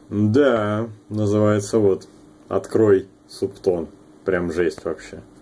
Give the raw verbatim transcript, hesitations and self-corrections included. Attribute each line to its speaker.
Speaker 1: Да, называется вот «Открой субтон». Прям жесть вообще.